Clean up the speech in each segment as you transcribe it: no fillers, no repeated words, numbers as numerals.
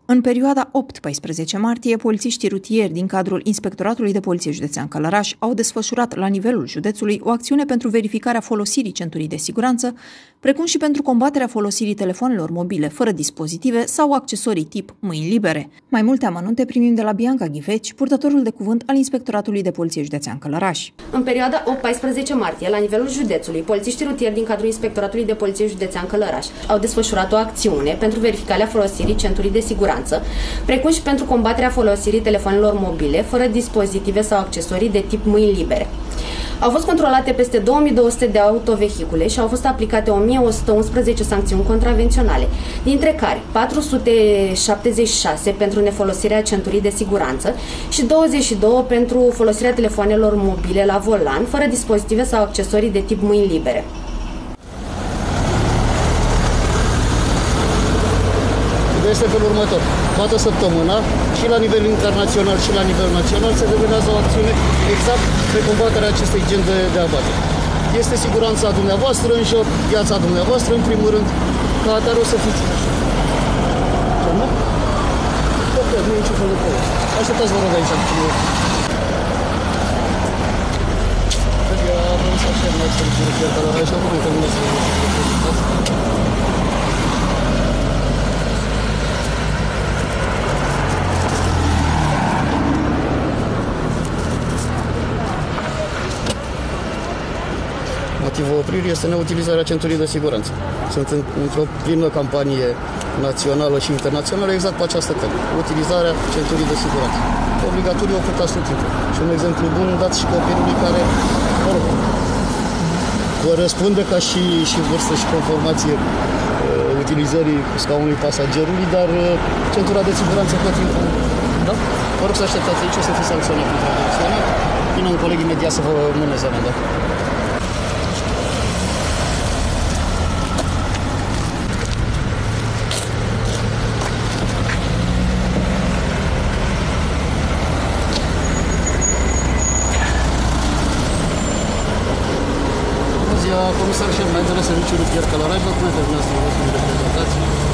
În perioada 8-14 martie, polițiștii rutieri din cadrul Inspectoratului de Poliție Județean Călăraș au desfășurat la nivelul județului o acțiune pentru verificarea folosirii centurii de siguranță, precum și pentru combaterea folosirii telefonelor mobile fără dispozitive sau accesorii tip mâini libere. Mai multe amănunte primim de la Bianca Ghiveci, purtătorul de cuvânt al Inspectoratului de Poliție Județean Călăraș. În perioada 8-14 martie, la nivelul județului, polițiștii rutieri din cadrul Inspectoratului de Poliție Județean Călăraș au desfășurat o acțiune pentru verificarea folosirii centurii de siguranță, precum și pentru combaterea folosirii telefonelor mobile fără dispozitive sau accesorii de tip mâini libere. Au fost controlate peste 2200 de autovehicule și au fost aplicate 1111 sancțiuni contravenționale, dintre care 476 pentru nefolosirea centurii de siguranță și 22 pentru folosirea telefonelor mobile la volan fără dispozitive sau accesorii de tip mâini libere. Este felul următor. Toată săptămâna, și la nivel internațional și la nivel național, se derulează o acțiune exact pe combaterea acestui gen de abateri. Este siguranța dumneavoastră în joc, viața dumneavoastră, în primul rând, ca atare o să fiți. Ce, nu? Ok, nu e niciun fel de problemă. Așteptați, vă rog, aici. Vrem să așteptăm la exterior, dar la așa nu că nu se Motivul opririi este neutilizarea centurii de siguranță. Sunt într-o plină campanie națională și internațională exact pe această temă. Utilizarea centurii de siguranță. Obligatoriu o purtați tot timpul. Și un exemplu bun dați și copilului care, mă rog, vă răspunde ca și vârstă și conformație utilizării scaunului pasagerului, dar centura de siguranță tot timpul. Da? Vă rog să așteptați aici, o să fiți sancționat pentru acțiune. Vine un coleg imediat să vă mâneze amenda. Comisar șef, mai de la serviciul rutier Călăraș, documentele noastre vă sunt reprezentați.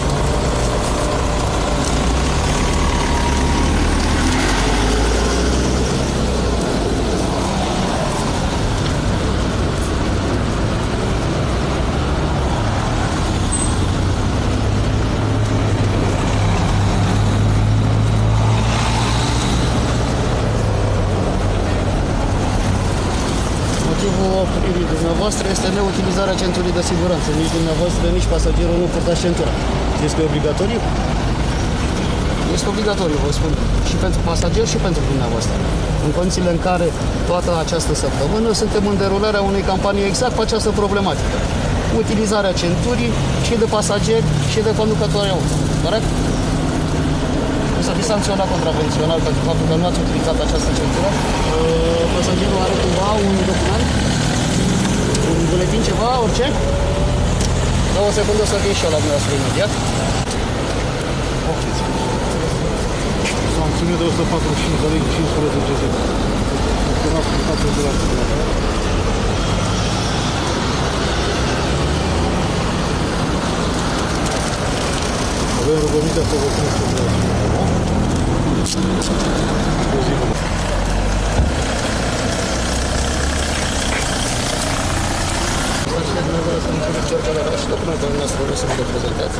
Motivul opririi dumneavoastră este neutilizarea centurii de siguranță. Nici dumneavoastră, nici pasagerul nu purtați centura. Este obligatoriu? Este obligatoriu, vă spun. Și pentru pasager și pentru dumneavoastră. În condițiile în care toată această săptămână suntem în derularea unei campanii exact pe această problematică. Utilizarea centurii și de pasageri și de conducători auto. Corect? O să fiți sancționat contravențional pentru faptul că nu ați utilizat această centură. Pasagerul are cumva un document? Un buletin, ceva, orice? Da, o secundă o să fie și eu la dumneavoastră imediat. Sancțiune de 145 de lei, 15 zile. Când ați purtat centura. Avem rugămintea să vă puneți centura. O zi bună. Documentele noastre vreau să vă reprezentați.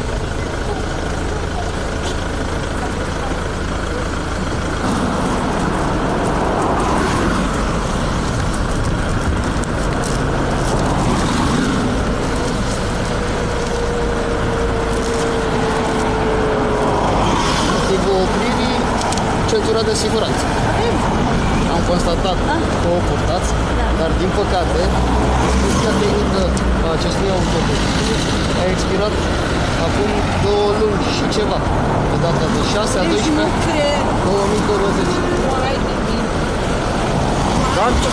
Motivul opririi, centura de siguranță. Am constatat că o purtați, dar din păcate, dispoziția tehnică a acestui autobuz a expirat acum 2 luni și ceva, pe data de 6 a 12 2020. Gata!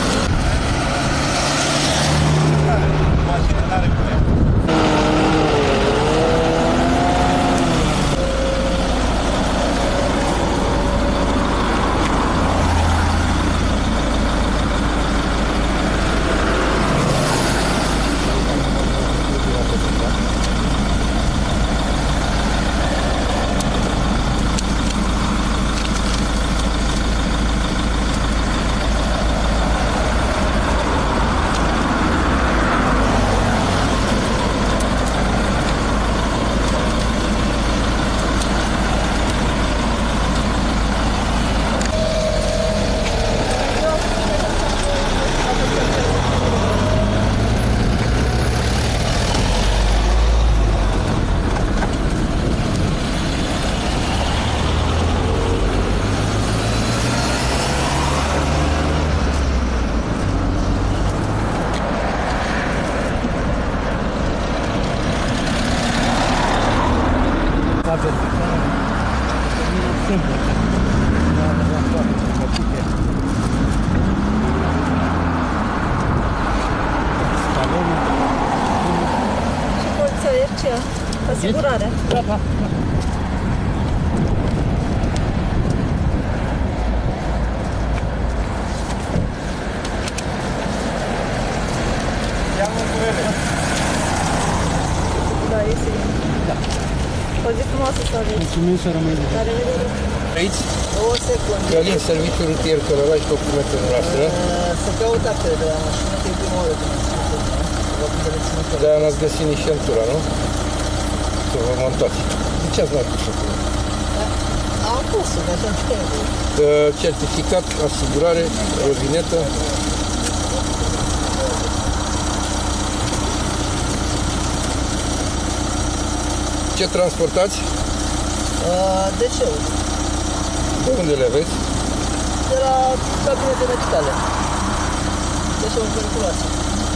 verificare. Simplu. Și poliția RCA, asigurare. Da, da. Da, este bine. Da. O zi frumoasă să aveți. Mulțumim să rămâi bine. La revedere. Aici? O secundă. Călin, serviciul rutier Călărași, documentele noastre. Să caut actele de la mașină, că e prima oară când am ținut-o. Vă pun de reținător. De-aia n-ați găsit nici centura, nu? Să vă montați. De ce ați mai pus acolo? Am pus-o, de așa trebuie. Certificat, asigurare, rovinetă. Ce transportați? Deșeuri. De unde le aveți? De la cabinete medicale. Deșeuri periculoase.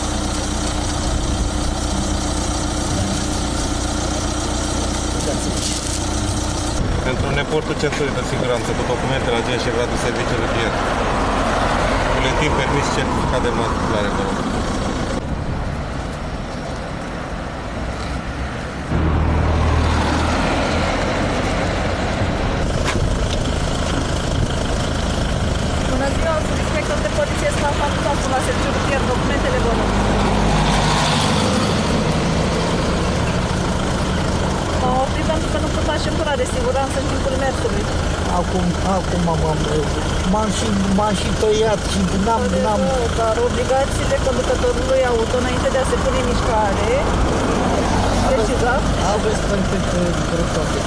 Pentru neportul centrului de siguranță cu documentele agent și gradul serviciu rutier. Buletin, permis, certificat de matriculare, vă rog. Bună ziua, sunt inspector de poliție Stefan Tasu la serviciu rutier. Documentele vă rog. M-am oprit pentru că nu purta centura de siguranță în timpul mersului. Acum m-am și tăiat și n-am... Dar obligațiile conducătorului auto înainte de a se pune în mișcare, precizat, Aveți perfect dreptate.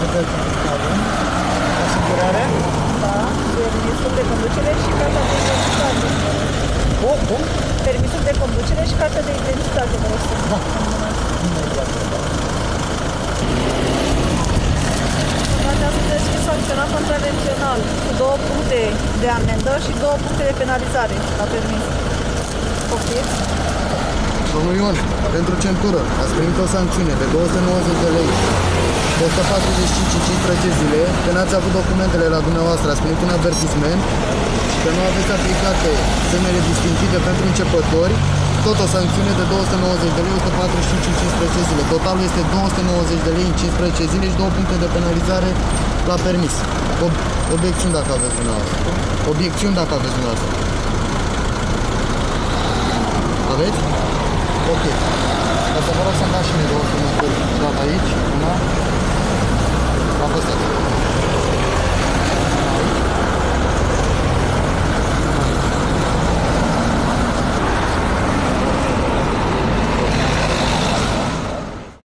Asigurarea? da, permisul de conducere și cartea de identitate. Cum? Permisul de conducere și cartea de identitate, vă rog să Da. urmează să fi sancționat contravențional cu 2 puncte de amendă și 2 puncte de penalizare la permis. Poftiți? Domnul Ion, pentru centură ați primit o sancțiune de 290 de lei, de 145 în 15 zile, că n-ați avut documentele la dumneavoastră, ați primit un avertisment, că nu aveți aplicate semnele distinctive pentru începători, tot o sancțiune de 290 de lei, 145 în 15 zile. Totalul este 290 de lei în 15 zile și 2 puncte de penalizare la permis. Obiecțiuni dacă aveți dumneavoastră. Obiecțiuni dacă aveți dumneavoastră. Aveți? Ok. Asta vă rog să-mi dați și mie 290 de lei.